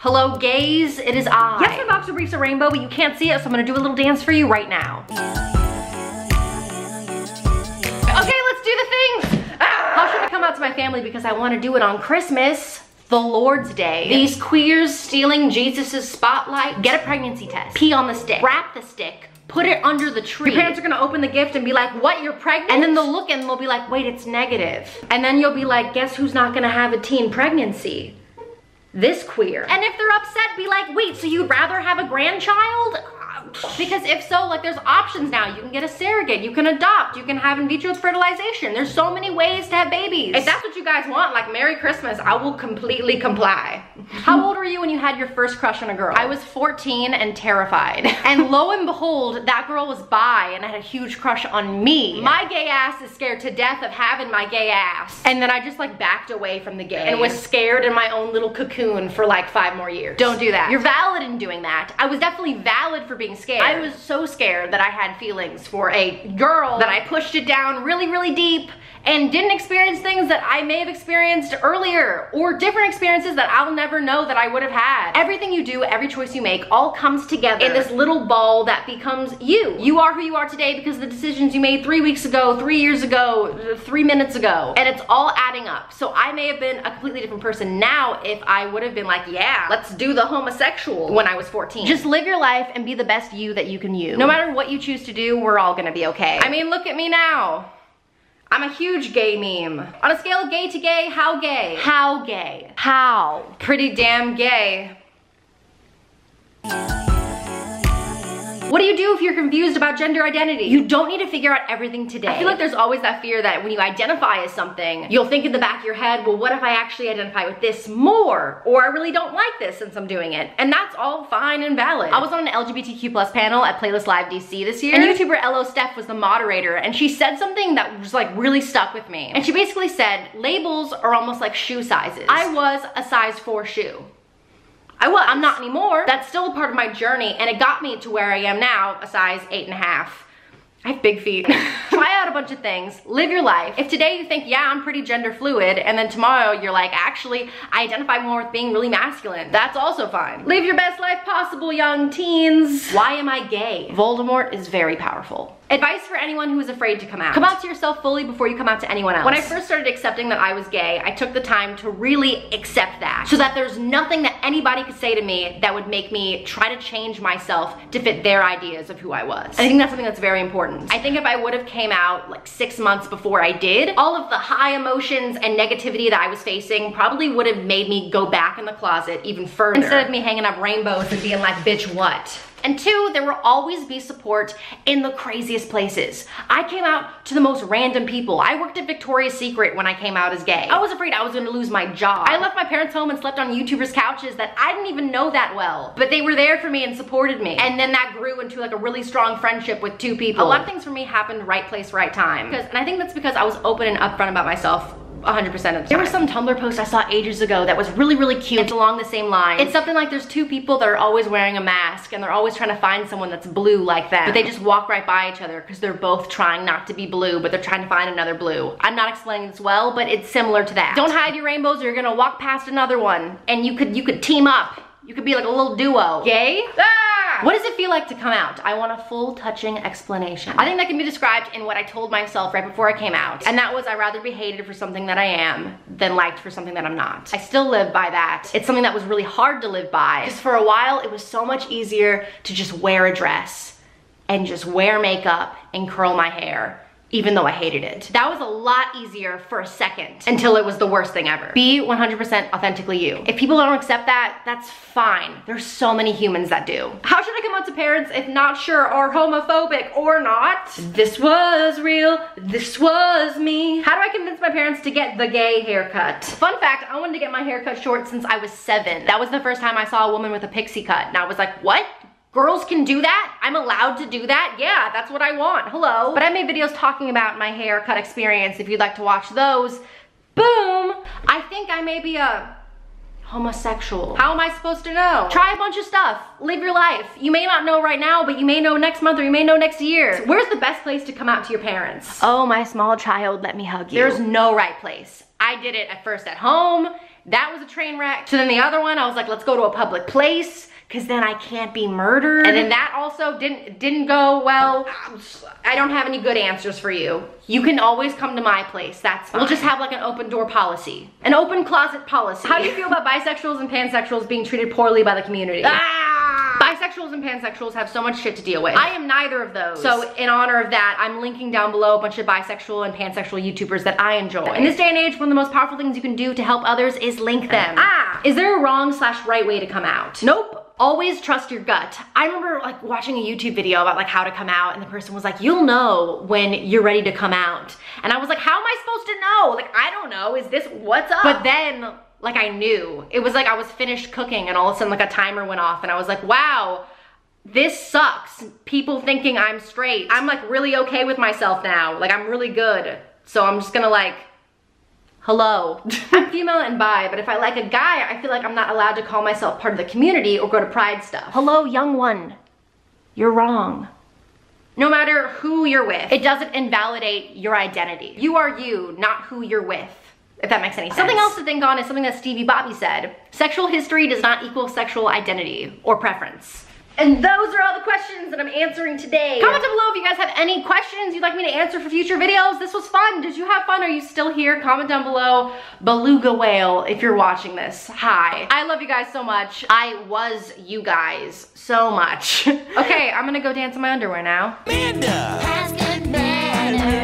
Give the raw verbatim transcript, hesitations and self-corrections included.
Hello gays, it is I. Yes, my boxer briefs are rainbow, but you can't see it, so I'm gonna do a little dance for you right now. Okay, let's do the thing. Ah! How should I come out to my family because I wanna do it on Christmas, the Lord's Day. These queers stealing Jesus's spotlight. Get a pregnancy test, pee on the stick, wrap the stick, put it under the tree. Your parents are gonna open the gift and be like, what, you're pregnant? And then they'll look and they'll be like, wait, it's negative. And then you'll be like, guess who's not gonna have a teen pregnancy? This queer. And if they're upset, be like, wait, so you'd rather have a grandchild? Because if so, like there's options now. You can get a surrogate, you can adopt, you can have in vitro fertilization. There's so many ways to have babies. If that's what you guys want, like Merry Christmas, I will completely comply. How old were you when you had your first crush on a girl? I was fourteen and terrified. And lo and behold, that girl was bi and had a huge crush on me. My gay ass is scared to death of having my gay ass. And then I just like backed away from the gay and was scared in my own little cocoon for like five more years. Don't do that. You're valid in doing that. I was definitely valid for being scared. I was so scared that I had feelings for a girl that I pushed it down really, really deep and didn't experience things that I may have experienced earlier or different experiences that I'll never know that I would have had. Everything you do, every choice you make all comes together in this little ball that becomes you. You are who you are today because of the decisions you made three weeks ago, three years ago, three minutes ago, and it's all adding up. So I may have been a completely different person now if I would have been like, yeah, let's do the homosexual when I was fourteen. Just live your life and be the best you that you can you. No matter what you choose to do, we're all gonna be okay. I mean, look at me now. I'm a huge gay meme. On a scale of gay to gay, how gay? How gay? How? Pretty damn gay. What do you do if you're confused about gender identity? You don't need to figure out everything today. I feel like there's always that fear that when you identify as something, you'll think in the back of your head, well, what if I actually identify with this more? Or I really don't like this since I'm doing it. And that's all fine and valid. I was on an L G B T Q plus panel at Playlist Live D C this year. And YouTuber L O Steph was the moderator, and she said something that was like really stuck with me. And she basically said, labels are almost like shoe sizes. I was a size four shoe. I was, I'm not anymore. That's still a part of my journey, and it got me to where I am now, a size eight and a half. I have big feet. Try out a bunch of things, live your life. If today you think, yeah, I'm pretty gender fluid, and then tomorrow you're like, actually, I identify more with being really masculine, that's also fine. Live your best life possible, young teens. Why am I gay? Voldemort is very powerful. Advice for anyone who is afraid to come out. Come out to yourself fully before you come out to anyone else. When I first started accepting that I was gay, I took the time to really accept that, so that there's nothing that anybody could say to me that would make me try to change myself to fit their ideas of who I was. And I think that's something that's very important. I think if I would have came out like six months before I did, all of the high emotions and negativity that I was facing probably would have made me go back in the closet even further. Instead of me hanging up rainbows and being like, bitch, what? And two, there will always be support in the craziest places. I came out to the most random people. I worked at Victoria's Secret when I came out as gay. I was afraid I was gonna lose my job. I left my parents' home and slept on YouTubers' couches that I didn't even know that well, but they were there for me and supported me. And then that grew into like a really strong friendship with two people. A lot of things for me happened right place, right time. Because, and I think that's because I was open and upfront about myself one hundred percent of the time. There was some Tumblr post I saw ages ago that was really, really cute. It's along the same line. It's something like there's two people that are always wearing a mask and they're always trying to find someone that's blue like them. But they just walk right by each other because they're both trying not to be blue, but they're trying to find another blue. I'm not explaining this well, but it's similar to that. Don't hide your rainbows or you're gonna walk past another one and you could, you could team up. You could be like a little duo. Gay? Ah! What does it feel like to come out? I want a full, touching explanation. I think that can be described in what I told myself right before I came out. And that was, I'd rather be hated for something that I am than liked for something that I'm not. I still live by that. It's something that was really hard to live by. Because for a while, it was so much easier to just wear a dress and just wear makeup and curl my hair, even though I hated it. That was a lot easier for a second until it was the worst thing ever. Be one hundred percent authentically you. If people don't accept that, that's fine. There's so many humans that do. How should I come out to parents if not sure are homophobic or not? This was real, this was me. How do I convince my parents to get the gay haircut? Fun fact, I wanted to get my hair cut short since I was seven. That was the first time I saw a woman with a pixie cut, and I was like, what? Girls can do that? I'm allowed to do that? Yeah, that's what I want, hello. But I made videos talking about my haircut experience if you'd like to watch those. Boom! I think I may be a homosexual. How am I supposed to know? Try a bunch of stuff, live your life. You may not know right now, but you may know next month or you may know next year. So where's the best place to come out to your parents? Oh, my small child, let me hug you. There's no right place. I did it at first at home, That was a train wreck. So then the other one, I was like, let's go to a public place, because then I can't be murdered. And then that also didn't didn't go well. I don't have any good answers for you. You can always come to my place, that's fine. We'll just have like an open door policy. An open closet policy. How do you feel about bisexuals and pansexuals being treated poorly by the community? Ah! Bisexuals and pansexuals have so much shit to deal with. I am neither of those. So in honor of that, I'm linking down below a bunch of bisexual and pansexual YouTubers that I enjoy. In this day and age, one of the most powerful things you can do to help others is link them. Ah! Is there a wrong slash right way to come out? Nope. Always trust your gut. I remember like watching a YouTube video about like how to come out, and the person was like, you'll know when you're ready to come out. And I was like, how am I supposed to know? Like, I don't know, is this, what's up? But then, like I knew. It was like I was finished cooking and all of a sudden like a timer went off and I was like, wow, this sucks. People thinking I'm straight. I'm like really okay with myself now. Like I'm really good. So I'm just gonna like, hello. I'm female and bi, but if I like a guy, I feel like I'm not allowed to call myself part of the community or go to pride stuff. Hello, young one. You're wrong. No matter who you're with, it doesn't invalidate your identity. You are you, not who you're with, if that makes any sense. Something else to think on is something that Stevie Bobby said. Sexual history does not equal sexual identity or preference. And those are all the questions that I'm answering today. Comment down below if you guys have any questions you'd like me to answer for future videos. This was fun. Did you have fun? Are you still here? Comment down below. Beluga whale if you're watching this. Hi. I love you guys so much. I was you guys so much. Okay, I'm gonna go dance in my underwear now. Amanda.